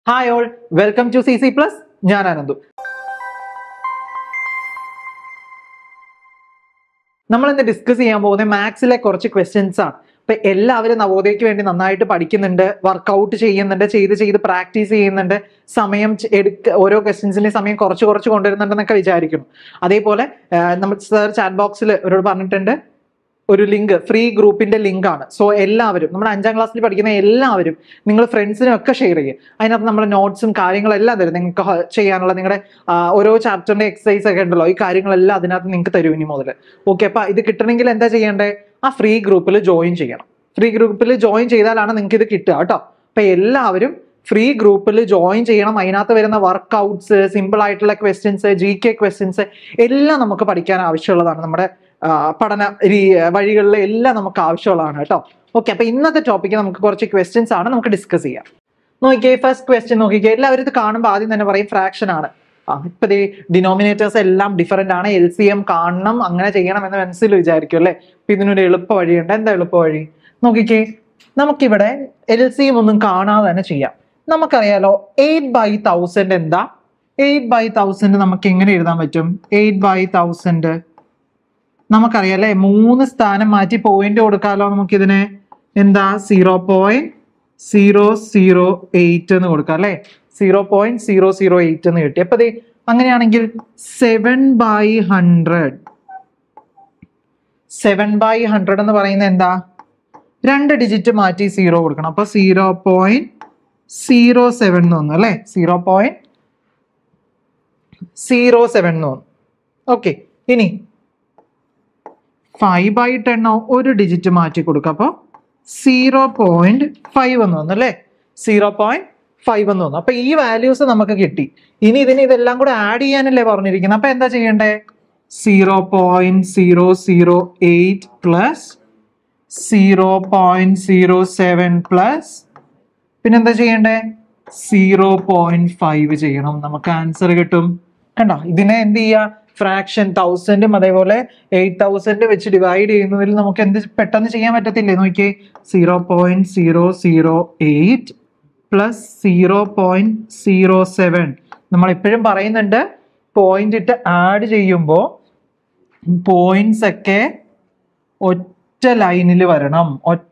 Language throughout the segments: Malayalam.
Hi all, welcome to CC Plus. ഞാൻ ആനന്ദു. നമ്മൾ ഇന്ന് ഡിസ്കസ് ചെയ്യാൻ പോകുന്നത് മാത്സിലെ കുറച്ച് ക്വസ്റ്റ്യൻസ് ആണ്. അപ്പൊ എല്ലാവരും നവോദയക്ക് വേണ്ടി നന്നായിട്ട് പഠിക്കുന്നുണ്ട്, വർക്കൗട്ട് ചെയ്യുന്നുണ്ട്, ചെയ്ത് പ്രാക്ടീസ് ചെയ്യുന്നുണ്ട്, സമയം ഓരോ ക്വസ്റ്റ്യൻസിന്റെ സമയം കുറച്ച് കൊണ്ടുവരുന്നുണ്ടെന്നൊക്കെ വിചാരിക്കുന്നു. അതേപോലെ നമ്മൾ സാർ ചാറ്റ് ബോക്സിൽ അവരോട് പറഞ്ഞിട്ടുണ്ട്, ഒരു ലിങ്ക്, ഫ്രീ ഗ്രൂപ്പിന്റെ ലിങ്ക് ആണ്. സോ എല്ലാവരും, നമ്മുടെ 5ാം ക്ലാസ്സിൽ പഠിക്കുന്ന എല്ലാവരും നിങ്ങൾ ഫ്രണ്ട്സിനും ഒക്കെ ഷെയർ ചെയ്യുക. അതിനകത്ത് നമ്മുടെ നോട്ട്സും കാര്യങ്ങളെല്ലാം തരും. നിങ്ങൾക്ക് ചെയ്യാനുള്ള നിങ്ങളുടെ ഓരോ ചാപ്റ്ററിന്റെ എക്സസൈസ് ഒക്കെ ഉണ്ടല്ലോ, ഈ കാര്യങ്ങളെല്ലാം അതിനകത്ത് നിങ്ങൾക്ക് തരും ഇനി മുതൽ. ഓക്കെ, അപ്പൊ ഇത് കിട്ടണമെങ്കിൽ എന്താ ചെയ്യേണ്ടത്? ആ ഫ്രീ ഗ്രൂപ്പിൽ ജോയിൻ ചെയ്യണം. ഫ്രീ ഗ്രൂപ്പിൽ ജോയിൻ ചെയ്താലാണ് നിങ്ങൾക്ക് ഇത് കിട്ടുക കേട്ടോ. അപ്പൊ എല്ലാവരും ഫ്രീ ഗ്രൂപ്പിൽ ജോയിൻ ചെയ്യണം. അതിനകത്ത് വരുന്ന വർക്ക്ഔട്ട്സ്, സിമ്പിൾ ആയിട്ടുള്ള ക്വസ്റ്റ്യൻസ്, GK ക്വസ്റ്റ്യൻസ് എല്ലാം നമുക്ക് പഠിക്കാൻ ആവശ്യമുള്ളതാണ്. നമ്മുടെ പഠന വഴികളിൽ എല്ലാം നമുക്ക് ആവശ്യമുള്ളതാണ് കേട്ടോ. ഓക്കെ, അപ്പൊ ഇന്നത്തെ ടോപ്പിക്ക് നമുക്ക് കുറച്ച് ക്വസ്റ്റ്യൻസ് ആണ് നമുക്ക് ഡിസ്കസ് ചെയ്യാം. നോക്കിയേ, ഫസ്റ്റ് ക്വസ്റ്റ്യൻ നോക്കിക്കേ. എല്ലാവരും ഇത് കാണുമ്പോൾ ആദ്യം തന്നെ പറയും ഫ്രാക്ഷൻ ആണ്. ഇപ്പൊ ഡിനോമിനേറ്റേഴ്സ് എല്ലാം ഡിഫറെന്റ് ആണ്, LCM കാണണം, അങ്ങനെ ചെയ്യണം എന്ന് മനസ്സിൽ വിചാരിക്കും അല്ലെ. അപ്പൊ ഇതിനൊരു എളുപ്പ വഴിയുണ്ട്. എന്താ എളുപ്പ വഴി? നോക്കിക്കേ, നമുക്കിവിടെ LCM ഒന്നും കാണാതെ തന്നെ ചെയ്യാം. നമുക്കറിയാലോ 8/1000 എന്താ? 8/1000 നമുക്ക് എങ്ങനെ എഴുതാൻ പറ്റും? 8/1000 നമുക്കറിയാം അല്ലെ, 3 സ്ഥാനം മാറ്റി പോയിന്റ് കൊടുക്കാമല്ലോ നമുക്കിതിന്. എന്താ? 0.008 എന്ന് കൊടുക്കാം അല്ലെ. 0.008 എന്ന് കിട്ടി. അപ്പൊ അങ്ങനെയാണെങ്കിൽ 7/100 എന്ന് പറയുന്നത് എന്താ? 2 ഡിജിറ്റ് മാറ്റി 0 കൊടുക്കണം. അപ്പൊ 0.07 എന്ന് തോന്നുന്നു അല്ലെ. 0.07 എന്ന് തോന്നുന്നു. ഓക്കെ, ഇനി 5/10 ഒരു ഡിജിറ്റ് മാറ്റി കൊടുക്കുക. അപ്പൊ 0.5 എന്ന് തോന്നുന്നു അല്ലെ. 0.5 എന്ന് തോന്നുന്നു. അപ്പൊ ഈ വാല്യൂസ് നമുക്ക് കിട്ടി. ഇനി ഇതെല്ലാം കൂടെ ആഡ് ചെയ്യാനല്ലേ പറഞ്ഞിരിക്കുന്നത്. അപ്പൊ എന്താ ചെയ്യണ്ടേ? 0.008 പ്ലസ് 0.07 പ്ലസ് പിന്നെന്താ ചെയ്യണ്ടേ? 0.5 ചെയ്യണം. നമുക്ക് ആൻസർ കിട്ടും. കണ്ടോ, ഇതിനെ എന്ത് ചെയ്യാ? ഫ്രാക്ഷൻ 1000ഉം അതേപോലെ 8000 വെച്ച് ഡിവൈഡ് ചെയ്യുന്നതിൽ നമുക്ക് എന്ത് പെട്ടെന്ന് ചെയ്യാൻ പറ്റത്തില്ലേ? നോക്കിയേ, 0.008 പ്ലസ് 0.07. നമ്മൾ എപ്പോഴും പറയുന്നുണ്ട്, പോയിന്റ് ഇട്ട് ആഡ് ചെയ്യുമ്പോൾ പോയിന്റ്സ് ഒക്കെ ഒറ്റ ലൈനിൽ വരണം.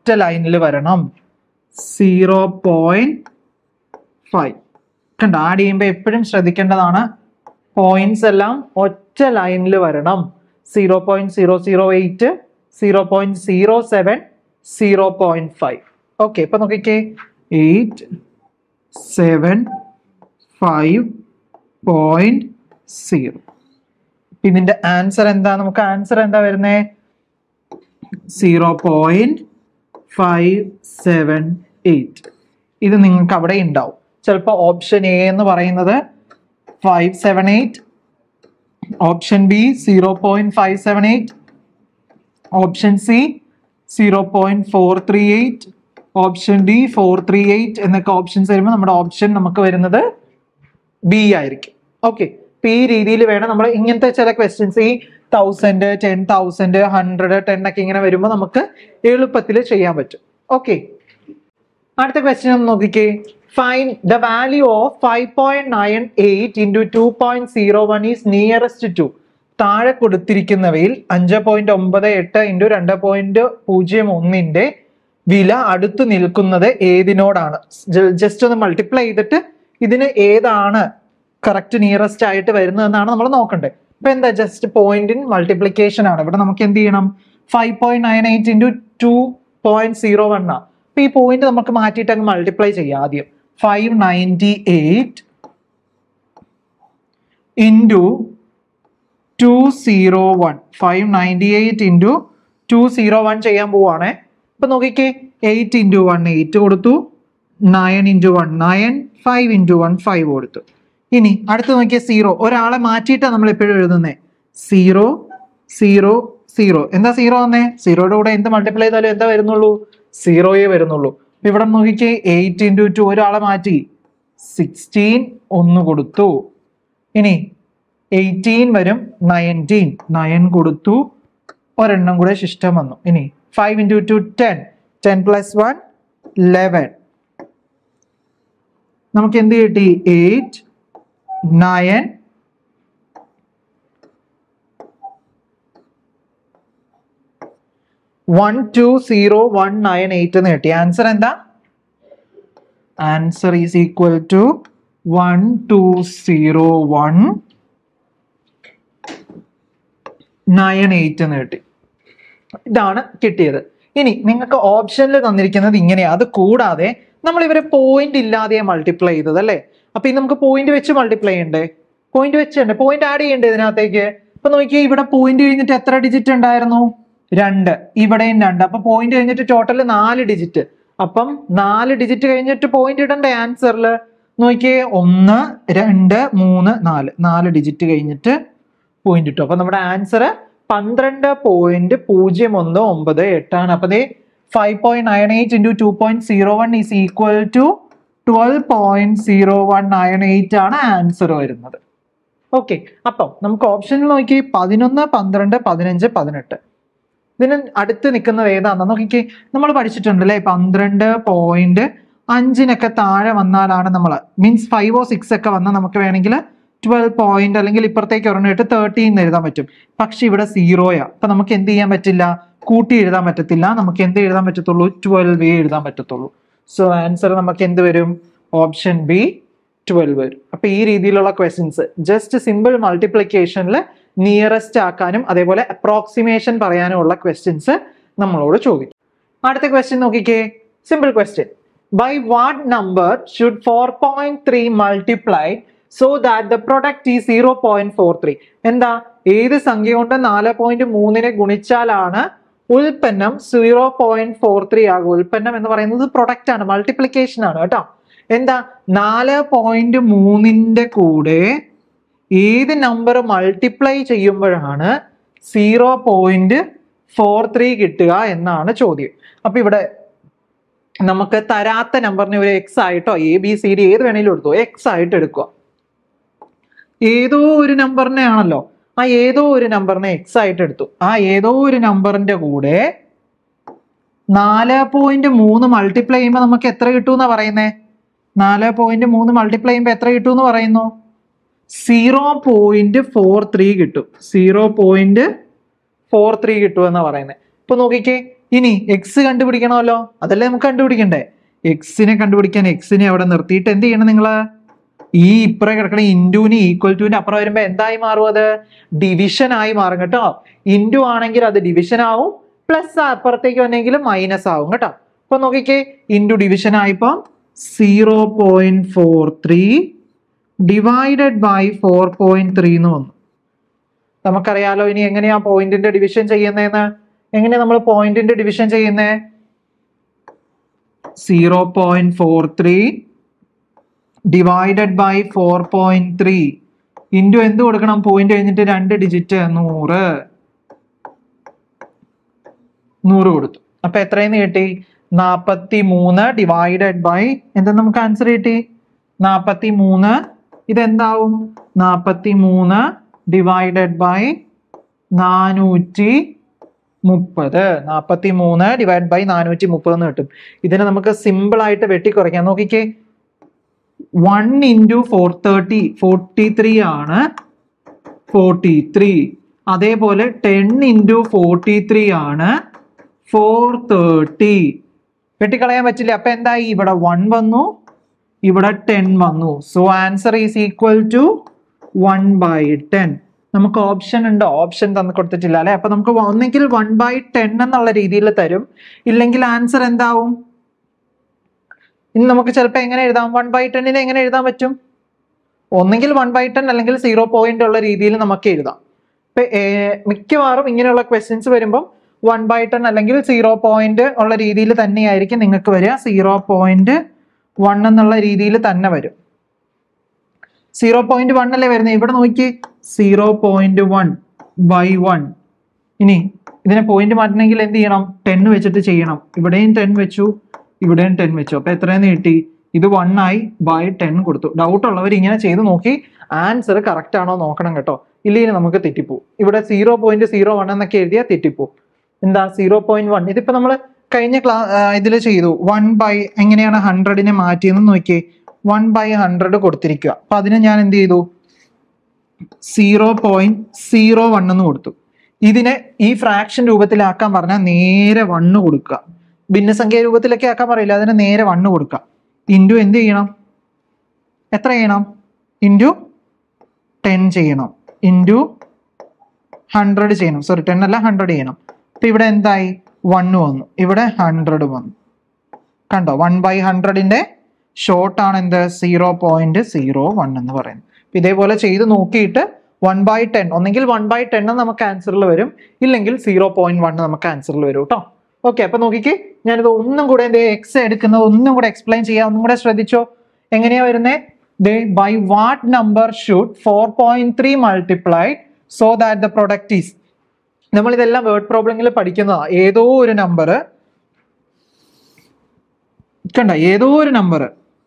0.5 കണ്ടോ, ആഡ് ചെയ്യുമ്പോൾ എപ്പോഴും ശ്രദ്ധിക്കേണ്ടതാണ്, പോയിന്റ്സ് എല്ലാം ഒറ്റ ലൈനിൽ വരണം. 0.008, 0.07, 0.5. ഓക്കെ, ഇപ്പൊ നോക്കിക്കേ, 875.0. ഇതിന്റെ ആൻസർ എന്താ? നമുക്ക് ആൻസർ എന്താ വരുന്നേ? 0.578. ഇത് നിങ്ങൾക്ക് അവിടെ ഉണ്ടാവും. ചിലപ്പോൾ ഓപ്ഷൻ എ എന്ന് പറയുന്നത് 578, option B 0.578, option C 0.438, option D 438 എന്നൊക്കെ ഓപ്ഷൻസ് വരുമ്പോൾ നമ്മുടെ ഓപ്ഷൻ നമുക്ക് വരുന്നത് ബി ആയിരിക്കും. ഓക്കെ, ഇപ്പൊ ഈ രീതിയിൽ വേണം നമ്മൾ ഇങ്ങനത്തെ ചില ക്വസ്റ്റ്യൻസ്, ഈ 1000, 10,000, 100, 10 ഒക്കെ ഇങ്ങനെ വരുമ്പോൾ നമുക്ക് എളുപ്പത്തിൽ ചെയ്യാൻ പറ്റും. ഓക്കെ, അടുത്ത ക്വസ്റ്റ്യൻ ഒന്ന് നോക്കിക്കേ. Find the value of 5.98 into 2.01 is nearest to. താഴെ കൊടുത്തിരിക്കുന്നവയിൽ 5.98 into 2.01 വില അടുത്ത് നിൽക്കുന്നത് ഏതിനോടാണ്? ജസ്റ്റ് ഒന്ന് മൾട്ടിപ്ലൈ ചെയ്തിട്ട് ഇതിന് ഏതാണ് കറക്റ്റ് നിയറസ്റ്റ് ആയിട്ട് വരുന്നതെന്നാണ് നമ്മൾ നോക്കണ്ടേ. ഇപ്പൊ എന്താ? ജസ്റ്റ് പോയിന്റ് ഇൻ മൾട്ടിപ്ലിക്കേഷൻ ആണ്. ഇവിടെ നമുക്ക് എന്ത് ചെയ്യണം? 5.98 into 2.01 ആണ്. അപ്പൊ ഈ പോയിന്റ് നമുക്ക് മാറ്റിയിട്ട് അങ്ങ് മൾട്ടിപ്ലൈ ചെയ്യാം. ആദ്യം 598 into 201. 598 into 201 ചെയ്യാൻ പോവാണേ. അപ്പൊ നോക്കിക്കേ, 8 into 1 8 കൊടുത്തു, 9 into 1 9, 5 into 1 5 കൊടുത്തു. ഇനി അടുത്ത് നോക്കിയാൽ 0, ഒരാളെ മാറ്റിയിട്ടാണ് നമ്മൾ എപ്പോഴും എഴുതുന്നത്. 0 0 0. എന്താ 0 വന്നേ? 0യുടെ കൂടെ എന്ത് മൾട്ടിപ്ലൈ ചെയ്താലും എന്താ വരുന്നുള്ളൂ? 0 വരുന്നുള്ളൂ. ഇവിടെ നോക്കിക്കേ, 8 into 2 ഒരാളെ മാറ്റി, 16 1 കൊടുത്തു. ഇനി 18 വരും, 19 9 കൊടുത്തു, ഒരെണ്ണം കൂടെ ശിഷ്ടം വന്നു. ഇനി 5 into 2 10, 10 plus 1 11. നമുക്ക് എന്ത് കിട്ടി? 8 9 1 2 0 1 9 8 എന്ന് കിട്ടി. ആൻസർ എന്താ? ആൻസർ ഈസ് ഈക്വൽ ടു 1 2 0 1 9 8 എന്ന് കിട്ടി. ഇതാണ് കിട്ടിയത്. ഇനി നിങ്ങൾക്ക് ഓപ്ഷനിൽ തന്നിരിക്കുന്നത് ഇങ്ങനെയാണ്. അത് കൂടാതെ നമ്മൾ ഇവരെ പോയിന്റ് ഇല്ലാതെ മൾട്ടിപ്ലൈ ചെയ്തത് അല്ലേ? അപ്പൊ ഇത് നമുക്ക് പോയിന്റ് വെച്ച് മൾട്ടിപ്ലൈ ചെയ്യണ്ടേ? പോയിന്റ് വെച്ചുണ്ട്, പോയിന്റ് ആഡ് ചെയ്യണ്ടേ ഇതിനകത്തേക്ക്? അപ്പൊ നോക്കിയേ, ഇവിടെ പോയിന്റ് കഴിഞ്ഞിട്ട് എത്ര ഡിജിറ്റ് ഉണ്ടായിരുന്നു? 2. ഇവിടെയും 2. അപ്പൊ പോയിന്റ് കഴിഞ്ഞിട്ട് ടോട്ടൽ 4 ഡിജിറ്റ്. അപ്പം 4 ഡിജിറ്റ് കഴിഞ്ഞിട്ട് പോയിന്റ് ഇടണ്ടേ ആൻസറിൽ? നോക്കിയേ, 1 2 3 4 4 ഡിജിറ്റ് കഴിഞ്ഞിട്ട് പോയിന്റ് ഇട്ടു. അപ്പൊ നമ്മുടെ ആൻസർ 12.0198 ആണ്. അപ്പൊ 5.98 into 2.01 is equal to 12.0198 ആണ് ആൻസർ വരുന്നത്. ഓക്കെ, അപ്പം നമുക്ക് ഓപ്ഷനിൽ നോക്കി 11 12 15 18. ഇതിന് അടുത്ത് നിൽക്കുന്നത് ഏതാണെന്ന് നോക്കിക്കേ. നമ്മൾ പഠിച്ചിട്ടുണ്ട് അല്ലേ, 12.5 താഴെ വന്നാലാണ് നമ്മൾ, മീൻസ് 5 or 6 ഒക്കെ വന്നാൽ നമുക്ക് വേണമെങ്കിൽ 12 പോയിന്റ് അല്ലെങ്കിൽ ഇപ്പുറത്തേക്ക് ഒരെണ്ണിട്ട് 13 എന്ന് എഴുതാൻ പറ്റും. പക്ഷെ ഇവിടെ 0യാ. അപ്പൊ നമുക്ക് എന്ത് ചെയ്യാൻ പറ്റില്ല? കൂട്ടി എഴുതാൻ പറ്റത്തില്ല. നമുക്ക് എന്ത് എഴുതാൻ പറ്റത്തുള്ളൂ? 12 എഴുതാൻ പറ്റത്തുള്ളൂ. സോ ആൻസർ നമുക്ക് എന്ത് വരും? ഓപ്ഷൻ ബി 12 വരും. അപ്പൊ ഈ രീതിയിലുള്ള ക്വസ്റ്റ്യൻസ് ജസ്റ്റ് സിമ്പിൾ മൾട്ടിപ്ലിക്കേഷനിൽ നിയറസ്റ്റ് ആക്കാനും അതേപോലെ അപ്രോക്സിമേഷൻ പറയാനുമുള്ള ക്വസ്റ്റ്യൻസ് നമ്മളോട് ചോദിക്കും. അടുത്ത ക്വസ്റ്റ്യൻ നോക്കിക്കേ, simple question. By what number should 4.3 multiply so that the product is 0.43? എന്താ, ഏത് സംഖ്യ കൊണ്ട് 4.3 ഗുണിച്ചാലാണ് ഉൽപ്പന്നം 0.43 ആകും? ഉൽപ്പന്നം എന്ന് പറയുന്നത് പ്രൊഡക്റ്റ് ആണ്, മൾട്ടിപ്ലിക്കേഷൻ ആണ് കേട്ടോ. എന്താ, 4.3 കൂടെ ഏത് നമ്പർ മൾട്ടിപ്ലൈ ചെയ്യുമ്പോഴാണ് 0.43 കിട്ടുക എന്നാണ് ചോദ്യം. അപ്പൊ ഇവിടെ നമുക്ക് തരാത്ത നമ്പറിനെ ഒരു എക്സ് ആയിട്ടോ ABCD ഏത് വേണേലും എടുത്തോ, എക്സ് ആയിട്ട് എടുക്കുക. ഏതോ ഒരു നമ്പറിനെ ആണല്ലോ, ആ ഏതോ ഒരു നമ്പറിനെ എക്സ് ആയിട്ട് എടുത്തു. ആ ഏതോ ഒരു നമ്പറിന്റെ കൂടെ 4.3 മൾട്ടിപ്ലൈ ചെയ്യുമ്പോൾ നമുക്ക് എത്ര കിട്ടും എന്നാ പറയുന്നേ? 4.3 മൾട്ടിപ്ലൈ ചെയ്യുമ്പോൾ എത്ര കിട്ടും എന്ന് പറയുന്നു? 0.43 കിട്ടും. 0.43 കിട്ടും എന്നാ പറയുന്നത്. ഇപ്പൊ നോക്കിക്കേ, ഇനി എക്സ് കണ്ടുപിടിക്കണമല്ലോ, അതല്ലേ നമുക്ക് കണ്ടുപിടിക്കണ്ടേ? എക്സിനെ കണ്ടുപിടിക്കാൻ എക്സിനെ അവിടെ നിർത്തിയിട്ട് എന്ത് ചെയ്യണം നിങ്ങള്? ഈ ഇപ്പുറം കിടക്കണ ഇൻറ്റുവിന് ഈക്വൽ ടുവിന്റെ അപ്പുറം വരുമ്പോ എന്തായി മാറും? അത് ഡിവിഷൻ ആയി മാറും കേട്ടോ. ഇൻറ്റു ആണെങ്കിൽ അത് ഡിവിഷൻ ആവും, പ്ലസ് അപ്പുറത്തേക്ക് വന്നെങ്കിൽ മൈനസ് ആവും കേട്ടോ. അപ്പൊ നോക്കിക്കേ, ഇൻറ്റു ഡിവിഷൻ ആയിപ്പോ 0.43 ഡിവൈഡഡ് ബൈ 4.3 എന്ന് വന്നു. നമുക്കറിയാലോ ഇനി എങ്ങനെയാ പോയിന്റിന്റെ ഡിവിഷൻ ചെയ്യുന്നതെന്ന്. എങ്ങനെയാ നമ്മൾ പോയിന്റിന്റെ ഡിവിഷൻ ചെയ്യുന്നേ? 0.43 ഡിവൈഡഡ് ബൈ 4.3 ഇൻറ്റു എന്ത് കൊടുക്കണം? പോയിന്റ് കഴിഞ്ഞിട്ട് 2 ഡിജിറ്റ് 100 കൊടുത്തു. അപ്പൊ എത്രയെന്ന് കിട്ടി? 43 ഡിവൈഡഡ് ബൈ എന്താ നമുക്ക് ആൻസർ കിട്ടി? 43. ഇതെന്താവും? 43 ഡിവൈഡഡ് ബൈ 430. 43 ഡിവൈഡ് ബൈ 430 എന്ന് കിട്ടും. ഇതിനെ നമുക്ക് സിമ്പിൾ ആയിട്ട് വെട്ടിക്കുറയ്ക്കാം. നോക്കിക്കേ, 1 into 430 43 ആണ് 43. അതേപോലെ 10 into 43 ആണ് 430. വെട്ടിക്കളയാൻ പറ്റില്ല. അപ്പൊ എന്തായി? ഇവിടെ 1 വന്നു, ഇവിടെ 10 വന്നു. So answer is equal to 1/10. നമുക്ക് ഓപ്ഷൻ ഉണ്ട്, ഓപ്ഷൻ തന്നു കൊടുത്തിട്ടില്ല അല്ലെ? അപ്പൊ നമുക്ക് ഒന്നെങ്കിൽ 1/10 എന്നുള്ള രീതിയിൽ തരും, ഇല്ലെങ്കിൽ ആൻസർ എന്താവും? ഇനി നമുക്ക് ചിലപ്പോൾ എങ്ങനെ എഴുതാം? 1/10 എങ്ങനെ എഴുതാൻ പറ്റും? ഒന്നെങ്കിൽ 1/10 അല്ലെങ്കിൽ 0 പോയിന്റ് ഉള്ള രീതിയിൽ നമുക്ക് എഴുതാം. ഇപ്പൊ മിക്കവാറും ഇങ്ങനെയുള്ള ക്വസ്റ്റ്യൻസ് വരുമ്പോൾ 1/10 അല്ലെങ്കിൽ 0 പോയിന്റ് ഉള്ള രീതിയിൽ തന്നെയായിരിക്കും നിങ്ങൾക്ക് വരിക. 0.1 എന്നുള്ള രീതിയിൽ തന്നെ വരും. 0.1 അല്ലേ വരുന്നത്? ഇവിടെ നോക്കി 0.1/1. ഇനി ഇതിനെ പോയിന്റ് മാറ്റണമെങ്കിൽ എന്ത് ചെയ്യണം? 10 വെച്ചിട്ട് ചെയ്യണം. ഇവിടെയും 10 വെച്ചു, ഇവിടെയും 10 വെച്ചു. അപ്പൊ എത്രയെന്ന് കിട്ടി? ഇത് 1 ആയി ബൈ 10 കൊടുത്തു. ഡൗട്ട് ഉള്ളവർ ഇങ്ങനെ ചെയ്ത് നോക്കി ആൻസർ കറക്റ്റ് ആണോ നോക്കണം കേട്ടോ, ഇല്ലെങ്കിൽ നമുക്ക് തെറ്റിപ്പോവും. ഇവിടെ 0.01 എന്നൊക്കെ എഴുതിയാൽ തെറ്റിപ്പോവും. എന്താ 0.1? ഇതിപ്പോ നമ്മൾ കഴിഞ്ഞ ഇതിൽ ചെയ്തു. 1 ബൈ എങ്ങനെയാണ് 100നെ മാറ്റിയെന്ന് നോക്കിയേ. 1/100 കൊടുത്തിരിക്കുക. അപ്പൊ അതിന് ഞാൻ എന്ത് ചെയ്തു? 0.01 എന്ന് കൊടുത്തു. ഇതിനെ ഈ ഫ്രാക്ഷൻ രൂപത്തിലാക്കാൻ പറഞ്ഞാൽ നേരെ 1 കൊടുക്കുക. ഭിന്നസംഖ്യ രൂപത്തിലൊക്കെ ആക്കാൻ പറയില്ല, അതിന് നേരെ 1 കൊടുക്കുക. ഇൻറ്റു എന്ത് ചെയ്യണം? എത്ര ചെയ്യണം? ഇൻറ്റു 10 ചെയ്യണം. ഇൻറ്റു 100 ചെയ്യണം. സോറി 10 അല്ല 100 ചെയ്യണം. അപ്പൊ ഇവിടെ എന്തായി? 1 വന്നു, ഇവിടെ 100 വന്നു. കണ്ടോ? 1/100ന്റെ ഷോർട്ട് ആണ് എന്ത്? 0.01 എന്ന് പറയുന്നത്. ഇതേപോലെ ചെയ്ത് നോക്കിയിട്ട് 1/10 ഒന്നെങ്കിൽ 1/10 നമുക്ക് ആൻസറിൽ വരും, ഇല്ലെങ്കിൽ 0.1 നമുക്ക് ആൻസറിൽ വരും കേട്ടോ. ഓക്കെ, അപ്പൊ നോക്കിക്കേ, ഞാനിത് ഒന്നും കൂടെ എക്സ് എടുക്കുന്നത് ഒന്നും കൂടെ എക്സ്പ്ലെയിൻ ചെയ്യാം. ഒന്നും കൂടെ ശ്രദ്ധിച്ചോ. എങ്ങനെയാ വരുന്നത്? By what number should 4.3 multiplied so that the product is? നമ്മൾ ഇതെല്ലാം വേർഡ് പ്രോബ്ലങ്ങളിൽ പഠിക്കുന്നതാ. ഏതോ ഒരു നമ്പർ കണ്ട, ഏതോ ഒരു നമ്പർ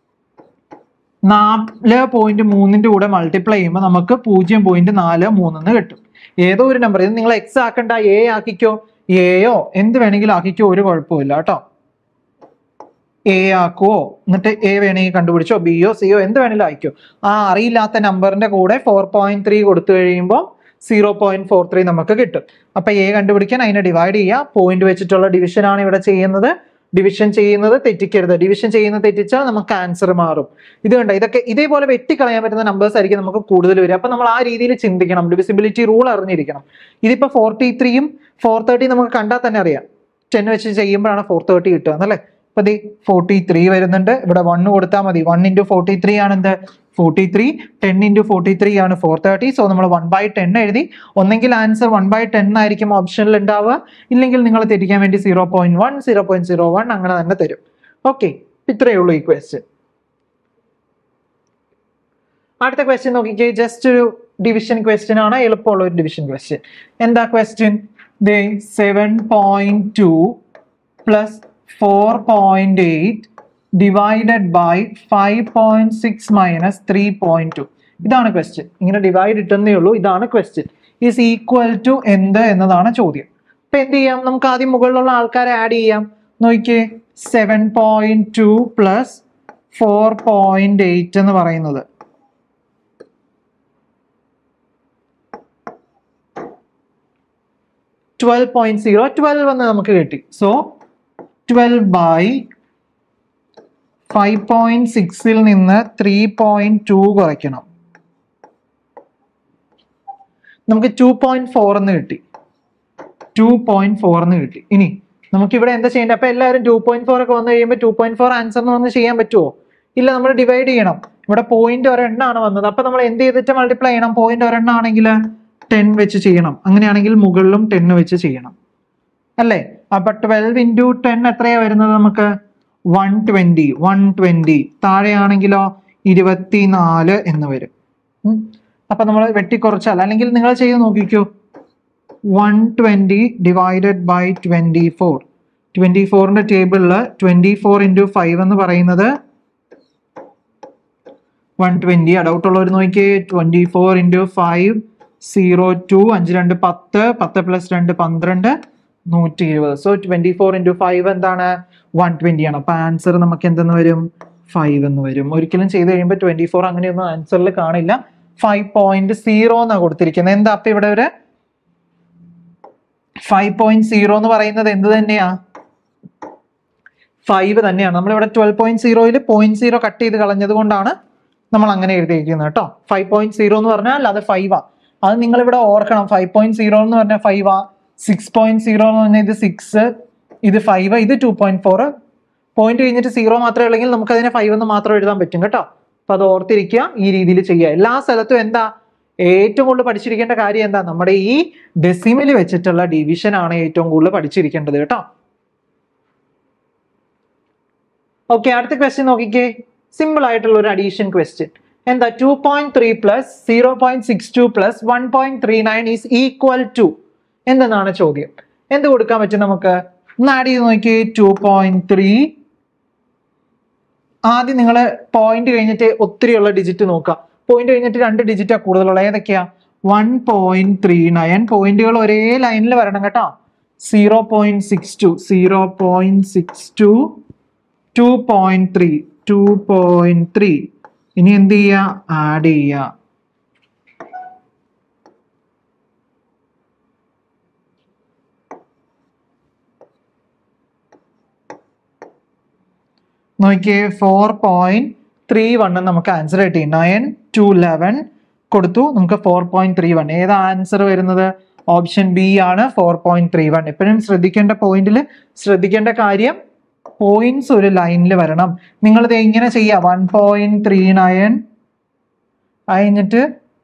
4.3ന്റെ കൂടെ മൾട്ടിപ്ലൈ ചെയ്യുമ്പോൾ നമുക്ക് 0.43 എന്ന് കിട്ടും. ഏതോ ഒരു നമ്പർ. ഇത് നിങ്ങൾ എക്സ് ആക്കണ്ട, എ ആക്കിക്കോ, എയോ എന്ത് വേണമെങ്കിലും ആക്കിക്കോ, ഒരു കുഴപ്പമില്ല കേട്ടോ. എ ആക്കുവോ, എന്നിട്ട് എ വേണമെങ്കിൽ കണ്ടുപിടിച്ചോ, ബിയോ സിയോ എന്ത് വേണമെങ്കിലും ആയിക്കോ. ആ അറിയില്ലാത്ത നമ്പറിന്റെ കൂടെ 4.3 കൊടുത്തു കഴിയുമ്പോൾ 0.43 നമുക്ക് കിട്ടും. അപ്പൊ എ കണ്ടുപിടിക്കാൻ അതിനെ ഡിവൈഡ് ചെയ്യുക. പോയിന്റ് വെച്ചിട്ടുള്ള ഡിവിഷൻ ആണ് ഇവിടെ ചെയ്യുന്നത്. ഡിവിഷൻ ചെയ്യുന്നത് തെറ്റിക്കരുത്. ഡിവിഷൻ ചെയ്യുന്നത് തെറ്റിച്ചാൽ നമുക്ക് ആൻസർ മാറും. ഇത് കണ്ട, ഇതൊക്കെ ഇതേപോലെ വെട്ടിക്കളയാൻ പറ്റുന്ന നമ്പേഴ്സ് ആയിരിക്കും നമുക്ക് കൂടുതൽ വരിക. അപ്പൊ നമ്മൾ ആ രീതിയിൽ ചിന്തിക്കണം. ഡിവിസിബിലിറ്റി റൂൾ അറിഞ്ഞിരിക്കണം. ഇതിപ്പോ 43യും 430 നമുക്ക് കണ്ടാൽ തന്നെ അറിയാം. 10 വെച്ച് ചെയ്യുമ്പോഴാണ് 430 കിട്ടുക എന്നല്ലേ. അപ്പൊ 43 വരുന്നുണ്ട്. ഇവിടെ 1 കൊടുത്താൽ മതി. 1 × 43 ആണ് എന്ത്? 43. 10 × 43 ആണ് 430. സോ നമ്മൾ 1/10 എഴുതി. ഒന്നെങ്കിൽ ആൻസർ 1/10 ആയിരിക്കും ഓപ്ഷനിൽ ഉണ്ടാവുക, ഇല്ലെങ്കിൽ നിങ്ങൾ തെറ്റിക്കാൻ വേണ്ടി 0.1, 0.01 അങ്ങനെ തന്നെ തരും. ഓക്കെ, ഇത്രയേ ഉള്ളൂ ഈ ക്വസ്റ്റ്യൻ. അടുത്ത ക്വസ്റ്റ്യൻ നോക്കിക്കേ. ജസ്റ്റ് ഒരു ഡിവിഷൻ ക്വസ്റ്റ്യൻ ആണ്, എളുപ്പമുള്ള ഒരു ഡിവിഷൻ ക്വസ്റ്റ്യൻ. എന്താ question? 7.2 plus 4.8 divided by 5.6 minus 3.2. ഇതാണ് ക്വസ്റ്റ്യൻ. ഇങ്ങനെ ഡിവൈഡ് ഇട്ടെന്നേ ഉള്ളൂ. ഇതാണ് ക്വസ്റ്റ്യൻ. ഈസ് ഈക്വൽ ടു എന്ത് എന്നതാണ് ചോദ്യം. അപ്പൊ എന്ത് ചെയ്യാം? നമുക്ക് ആദ്യം മുകളിലുള്ള ആൾക്കാരെ ആഡ് ചെയ്യാം. നോക്കിയേ, 7.2 പ്ലസ് 4.8 എന്ന് പറയുന്നത് 12.0, 12 എന്ന് നമുക്ക് കിട്ടി. സോ 12 by 5.6ൽ നിന്ന് 3.2 കുറയ്ക്കണം. നമുക്ക് 2.4 എന്ന് കിട്ടി. 2.4 എന്ന് കിട്ടി. ഇനി നമുക്ക് ഇവിടെ എന്താ ചെയ്യേണ്ടത്? അപ്പൊ എല്ലാവരും 2.4 ഒക്കെ വന്നു കഴിയുമ്പോൾ 2.4 ആൻസർ എന്ന് വന്ന് ചെയ്യാൻ പറ്റുമോ? ഇല്ല, നമ്മൾ ഡിവൈഡ് ചെയ്യണം. ഇവിടെ പോയിന്റ് ഒരെണ്ണമാണ് വന്നത്. അപ്പൊ നമ്മൾ എന്ത് ചെയ്തിട്ട് മൾട്ടിപ്ലൈ ചെയ്യണം? പോയിന്റ് ഒരെണ്ണം ആണെങ്കിൽ 10 വെച്ച് ചെയ്യണം. അങ്ങനെയാണെങ്കിൽ മുകളിലും 10 വെച്ച് ചെയ്യണം അല്ലേ. അപ്പൊ 12 × 10 എത്രയാ വരുന്നത്? നമുക്ക് 120. താഴെയാണെങ്കിലോ 24 എന്ന് വരും. അപ്പൊ നമ്മൾ വെട്ടിക്കുറച്ചാൽ, അല്ലെങ്കിൽ നിങ്ങൾ ചെയ്ത് നോക്കിക്കോ. 120 divided by 24. 24ന്റെ ടേബിളിൽ 24 × 5 എന്ന് പറയുന്നത് 120. ഡൗട്ട് ഉള്ളവർ നോക്കിയേ. 24 × 5 02. 5 2 10. 10 + 2 12. 120. സോ 24 × 5 എന്താണ്? 120 ആണ്. അപ്പൊ ആൻസർ നമുക്ക് എന്തെന്ന് വരും? 5 എന്ന് വരും. ഒരിക്കലും ചെയ്ത് കഴിയുമ്പോൾ 24 അങ്ങനെയൊന്നും ആൻസറിൽ കാണില്ല. 5.0 എന്നാണ് കൊടുത്തിരിക്കുന്നത്. എന്താ അപ്പൊ ഇവിടെ ഒരു 5.0 എന്ന് പറയുന്നത് എന്ത് തന്നെയാ? 5 തന്നെയാണ്. നമ്മളിവിടെ 12.0യിൽ 0.0 കട്ട് ചെയ്ത് കളഞ്ഞത് കൊണ്ടാണ് നമ്മൾ അങ്ങനെ എഴുതിയിരിക്കുന്നത് കേട്ടോ. 5.0 എന്ന് പറഞ്ഞാൽ അത് 5 ആ. അത് നിങ്ങൾ ഇവിടെ ഓർക്കണം. 5.0 എന്ന് പറഞ്ഞാൽ 5 ആ. 6.0 എന്ന് പറഞ്ഞാൽ ഇത് 6, ഇത് 5, ഇത് 2.4. പോയിന്റ് കഴിഞ്ഞിട്ട് 0 മാത്രമേ ഉള്ളെങ്കിൽ നമുക്ക് അതിനെ 5 എന്ന് മാത്രം എഴുതാൻ പറ്റും കേട്ടോ. അപ്പൊ അത് ഓർത്തിരിക്കുക. ഈ രീതിയിൽ ചെയ്യുക. എല്ലാ സ്ഥലത്തും എന്താ ഏറ്റവും കൂടുതൽ പഠിച്ചിരിക്കേണ്ട കാര്യം എന്താ? നമ്മുടെ ഈ ഡെസിമൽ വെച്ചിട്ടുള്ള ഡിവിഷൻ ആണ് ഏറ്റവും കൂടുതൽ പഠിച്ചിരിക്കേണ്ടത് കേട്ടോ. ഓക്കെ, അടുത്ത ക്വസ്റ്റ്യൻ നോക്കിക്കേ. സിമ്പിൾ ആയിട്ടുള്ള ഒരു അഡീഷൻ ക്വസ്റ്റ്യൻ. എന്താ? 2.3 plus 0.62 plus 1.39 is equal to എന്തെന്നാണ് ചോദ്യം. എന്ത് കൊടുക്കാൻ പറ്റും നമുക്ക്? ഒന്ന് ആഡ് ചെയ്ത് നോക്കിയേ. 2.3. ആദ്യം നിങ്ങൾ പോയിന്റ് കഴിഞ്ഞിട്ട് ഒത്തിരിയുള്ള ഡിജിറ്റ് നോക്കുക. പോയിന്റ് കഴിഞ്ഞിട്ട് 2 ഡിജിറ്റാ കൂടുതലുള്ള. ഏതൊക്കെയാ? 1.39. പോയിന്റുകൾ ഒരേ ലൈനിൽ വരണം കേട്ടോ. 0.62, 0.62, 2.3. 2.3. ഇനി എന്ത് ചെയ്യുക? ആഡ് ചെയ്യുക. നോക്കിയേ 4.31 നമുക്ക് ആൻസർ കിട്ടി. 9 2 11 കൊടുത്തു, നമുക്ക് 4.31. ഏതാ ആൻസർ വരുന്നത്? ഓപ്ഷൻ ബി ആണ് 4.31. എപ്പോഴും ശ്രദ്ധിക്കേണ്ട പോയിന്റിൽ ശ്രദ്ധിക്കേണ്ട കാര്യം പോയിന്റ്സ് ഒരു ലൈനിൽ വരണം. നിങ്ങളിത് എങ്ങനെ ചെയ്യാം? 1.39 കഴിഞ്ഞിട്ട്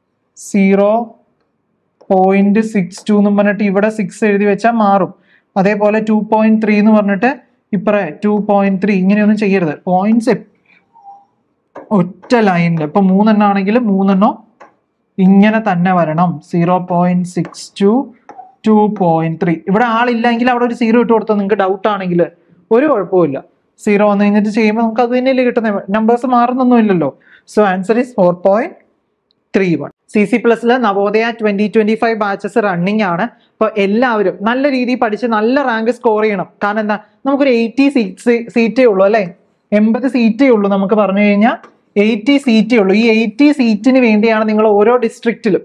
0.62 എന്ന് പറഞ്ഞിട്ട് ഇവിടെ 6 എഴുതി വെച്ചാൽ മാറും. അതേപോലെ 2.3 എന്ന് പറഞ്ഞിട്ട് ഇപ്പറേ 2.3 ഇങ്ങനെയൊന്നും ചെയ്യരുത്. പോയിന്റ്സ് ഒറ്റ ലൈനിൽ, ഇപ്പൊ 3 ആണെങ്കിൽ 3 ഇങ്ങനെ തന്നെ വരണം. 0.62 2.3. ഇവിടെ ആളില്ലെങ്കിൽ അവിടെ ഒരു 0 ഇട്ട് കൊടുത്താൽ നിങ്ങൾക്ക് ഡൗട്ട് ആണെങ്കിൽ ഒരു കുഴപ്പമില്ല. 0 വന്നു കഴിഞ്ഞിട്ട് ചെയ്യുമ്പോൾ നമുക്ക് അത് തന്നെയല്ലേ കിട്ടുന്നത്, നമ്പേഴ്സ് മാറുന്നൊന്നും ഇല്ലല്ലോ. So answer is 4.31. CC പ്ലസിൽ നവോദയ 2025 ബാച്ചസ് റണ്ണിങ് ആണ്. അപ്പൊ എല്ലാവരും നല്ല രീതിയിൽ പഠിച്ച് നല്ല റാങ്ക് സ്കോർ ചെയ്യണം. കാരണം എന്താ, നമുക്കൊരു 80 സീറ്റേ ഉള്ളൂ അല്ലെ, 80 സീറ്റേ ഉള്ളൂ. നമുക്ക് പറഞ്ഞു കഴിഞ്ഞാൽ 80 സീറ്റേ ഉള്ളൂ. ഈ 80 സീറ്റിന് വേണ്ടിയാണ് നിങ്ങൾ ഓരോ ഡിസ്ട്രിക്റ്റിലും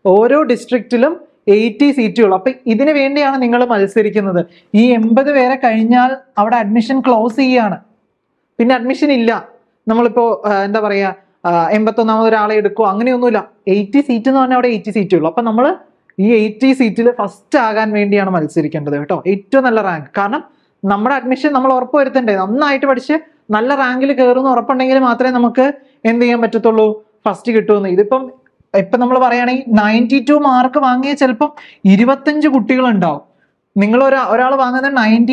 80 സീറ്റേ ഉള്ളൂ. അപ്പൊ ഇതിനു വേണ്ടിയാണ് നിങ്ങൾ മത്സരിക്കുന്നത്. ഈ 80 പേരെ കഴിഞ്ഞാൽ അവിടെ അഡ്മിഷൻ ക്ലോസ് ചെയ്യാണ്, പിന്നെ അഡ്മിഷൻ ഇല്ല. നമ്മളിപ്പോ എന്താ പറയാ 81ാമത് ഒരാളെ എടുക്കുക അങ്ങനെയൊന്നുമില്ല. 80 സീറ്റ് എന്ന് പറഞ്ഞാൽ അവിടെ 80 സീറ്റേ ഉള്ളൂ. അപ്പൊ നമ്മൾ ഈ 80 സീറ്റിൽ ഫസ്റ്റ് ആകാൻ വേണ്ടിയാണ് മത്സരിക്കേണ്ടത് കേട്ടോ. ഏറ്റവും നല്ല റാങ്ക്. കാരണം നമ്മുടെ അഡ്മിഷൻ നമ്മൾ ഉറപ്പ് വരുത്തണ്ടേ. നന്നായിട്ട് പഠിച്ച് നല്ല റാങ്കിൽ കയറുന്ന ഉറപ്പുണ്ടെങ്കിൽ മാത്രമേ നമുക്ക് എന്ത് ചെയ്യാൻ പറ്റത്തുള്ളൂ, ഫസ്റ്റ് കിട്ടുമെന്ന്. ഇപ്പൊ നമ്മൾ പറയുകയാണെങ്കിൽ 92 മാർക്ക് വാങ്ങിയ ചിലപ്പം 25 കുട്ടികളുണ്ടാവും. നിങ്ങൾ ഒരാൾ വാങ്ങുന്നത്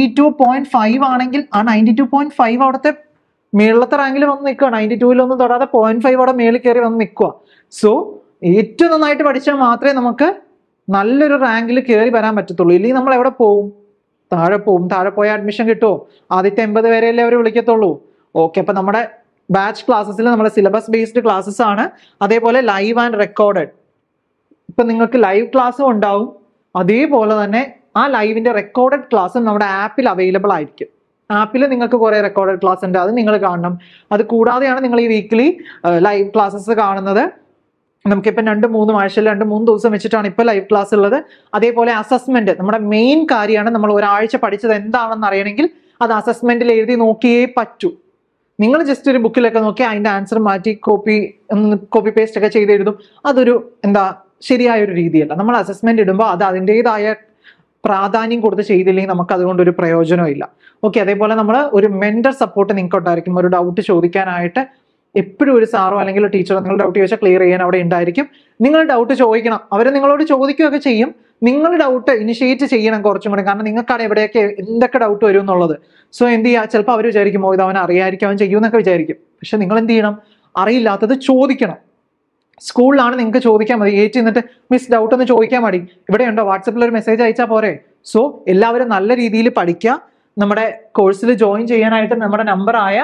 92.5 ആണെങ്കിൽ ആ 92.5 അവിടുത്തെ മേളത്തെ റാങ്കിൽ വന്ന് നിൽക്കുക. 92-ലൊന്നും തൊടാതെ 0.5 അവിടെ മേളിൽ കയറി വന്ന് നിൽക്കുക. സോ ഏറ്റവും നന്നായിട്ട് പഠിച്ചാൽ മാത്രമേ നമുക്ക് നല്ലൊരു റാങ്കിൽ കയറി വരാൻ പറ്റത്തുള്ളൂ. ഇല്ലെങ്കിൽ നമ്മൾ എവിടെ പോവും? താഴെ പോവും. താഴെ പോയ അഡ്മിഷൻ കിട്ടുമോ? ആദ്യത്തെ 80 പേരെയല്ലേ അവർ വിളിക്കത്തുള്ളൂ. ഓക്കെ, അപ്പൊ നമ്മുടെ ബാച്ച് ക്ലാസ്സസിൽ നമ്മുടെ സിലബസ് ബേസ്ഡ് ക്ലാസ്സസ് ആണ്. അതേപോലെ ലൈവ് ആൻഡ് റെക്കോർഡഡ്. ഇപ്പൊ നിങ്ങൾക്ക് ലൈവ് ക്ലാസ്സും ഉണ്ടാവും, അതേപോലെ തന്നെ ആ ലൈവിന്റെ റെക്കോർഡഡ് ക്ലാസ്സും നമ്മുടെ ആപ്പിൽ അവൈലബിൾ ആയിരിക്കും. ആപ്പിൽ നിങ്ങൾക്ക് കുറെ റെക്കോർഡഡ് ക്ലാസ് ഉണ്ട്, അത് നിങ്ങൾ കാണണം. അത് കൂടാതെയാണ് നിങ്ങൾ ഈ വീക്കിലി ലൈവ് ക്ലാസ്സസ് കാണുന്നത്. നമുക്കിപ്പോൾ 2-3 ആഴ്ചയിൽ 2-3 ദിവസം വെച്ചിട്ടാണ് ഇപ്പോൾ ലൈവ് ക്ലാസ് ഉള്ളത്. അതേപോലെ അസസ്മെന്റ് നമ്മുടെ മെയിൻ കാര്യമാണ്. നമ്മൾ ഒരാഴ്ച പഠിച്ചത് എന്താണെന്ന് അറിയണമെങ്കിൽ അത് അസസ്മെന്റിൽ എഴുതി നോക്കിയേ പറ്റൂ. നിങ്ങൾ ജസ്റ്റ് ഒരു ബുക്കിലൊക്കെ നോക്കി അതിന്റെ ആൻസർ മാറ്റി കോപ്പി പേസ്റ്റ് ഒക്കെ ചെയ്ത് എഴുതും. അതൊരു ശരിയായ ഒരു രീതിയല്ല. നമ്മൾ അസസ്മെന്റ് ഇടുമ്പോൾ അത് അതിൻ്റെതായ പ്രാധാന്യം കൊടുത്ത് ചെയ്തില്ലെങ്കിൽ നമുക്ക് അതുകൊണ്ടൊരു പ്രയോജനവും ഇല്ല. ഓക്കെ, അതേപോലെ നമ്മൾ ഒരു മെന്റർ സപ്പോർട്ട് നിങ്ങൾക്ക് ഉണ്ടായിരിക്കും. ഒരു ഡൗട്ട് ചോദിക്കാനായിട്ട് എപ്പോഴും ഒരു സാറോ അല്ലെങ്കിൽ ടീച്ചറോ നിങ്ങൾ ഡൗട്ട് ചോദിച്ചാൽ ക്ലിയർ ചെയ്യാൻ അവിടെ ഉണ്ടായിരിക്കും. നിങ്ങൾ ഡൗട്ട് ചോദിക്കണം, അവർ നിങ്ങളോട് ചോദിക്കുകയൊക്കെ ചെയ്യും. നിങ്ങൾ ഡൗട്ട് ഇനിഷ്യേറ്റ് ചെയ്യണം കുറച്ചും കൂടി. കാരണം നിങ്ങൾക്കാണ് എവിടെയൊക്കെ എന്തൊക്കെ ഡൗട്ട് വരും എന്നുള്ളത്. സോ എന്ത് ചെയ്യുക, ചിലപ്പോൾ അവർ വിചാരിക്കുമോ ഇത് അവൻ അറിയായിരിക്കും, അവൻ ചെയ്യുമെന്നൊക്കെ വിചാരിക്കും. പക്ഷെ നിങ്ങൾ എന്ത് ചെയ്യണം, അറിയില്ലാത്തത് ചോദിക്കണം. സ്കൂളിലാണ് നിങ്ങൾക്ക് ചോദിക്കാൻ മതി. ഏറ്റ് നിന്നിട്ട് മിസ് ഡൗട്ട് ഒന്ന് ചോദിക്കാൻ മതി, ഇവിടെ ഉണ്ടോ, വാട്സപ്പിൽ ഒരു മെസ്സേജ് അയച്ചാൽ പോരെ. സോ എല്ലാവരും നല്ല രീതിയിൽ പഠിക്കുക. നമ്മുടെ കോഴ്സിൽ ജോയിൻ ചെയ്യാനായിട്ട് നമ്മുടെ നമ്പറായ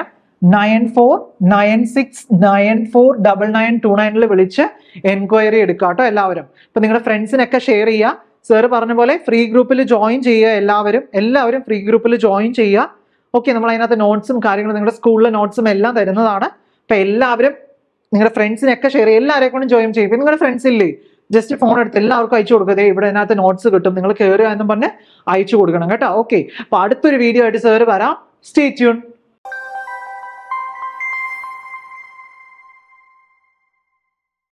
9496949929 വിളിച്ച് എൻക്വയറി എടുക്കുക കേട്ടോ എല്ലാവരും. ഇപ്പൊ നിങ്ങളുടെ ഫ്രണ്ട്സിനൊക്കെ ഷെയർ ചെയ്യുക. സാറ് പറഞ്ഞ പോലെ ഫ്രീ ഗ്രൂപ്പിൽ ജോയിൻ ചെയ്യുക. എല്ലാവരും ഫ്രീ ഗ്രൂപ്പിൽ ജോയിൻ ചെയ്യുക. ഓക്കെ, നമ്മൾ അതിനകത്ത് നോട്ട്സും കാര്യങ്ങളും നിങ്ങളുടെ സ്കൂളിലെ നോട്ട്സും എല്ലാം തരുന്നതാണ്. അപ്പൊ എല്ലാവരും നിങ്ങളുടെ ഫ്രണ്ട്സിനൊക്കെ ഷെയർ ചെയ്യുക. എല്ലാവരെയും കൊണ്ടും ജോയിൻ ചെയ്യും. നിങ്ങളുടെ ഫ്രണ്ട്സ് ഇല്ലേ, ജസ്റ്റ് ഫോൺ എടുത്ത് എല്ലാവർക്കും അയച്ചു കൊടുക്കുക. ഇവിടെ അതിനകത്ത് നോട്ട്സ് കിട്ടും, നിങ്ങൾ കയറുക എന്നും പറഞ്ഞ് അയച്ചു കൊടുക്കണം കേട്ടോ. ഓക്കെ, അപ്പൊ അടുത്തൊരു വീഡിയോ ആയിട്ട് സാറ് വരാം. Stay tune.